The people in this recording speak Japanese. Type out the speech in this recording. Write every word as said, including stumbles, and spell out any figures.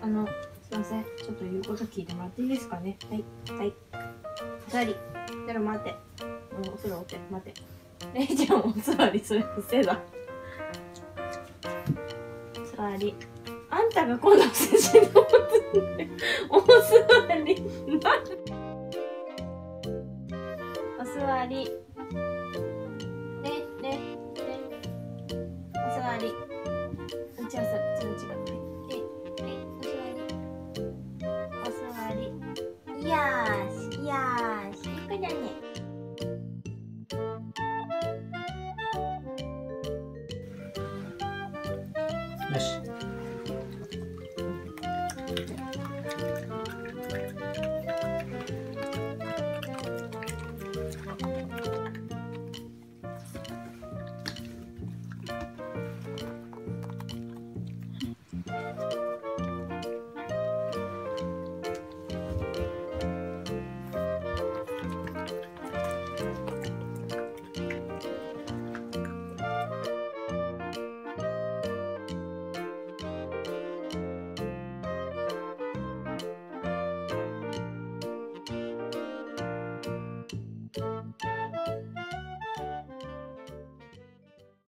の、すいません。ちょっと言うこと聞いてもらっていいですかね。はい。はい。お座り。ちょっと待って。おそれおって。待って。れいちゃんお座り。それ不正だ。座り。あんたが今度写真のお座り。お座り。ね、ね、ね。お座り。違う、それ違う。お座り。よーし、よーし。いくじゃね。 よし。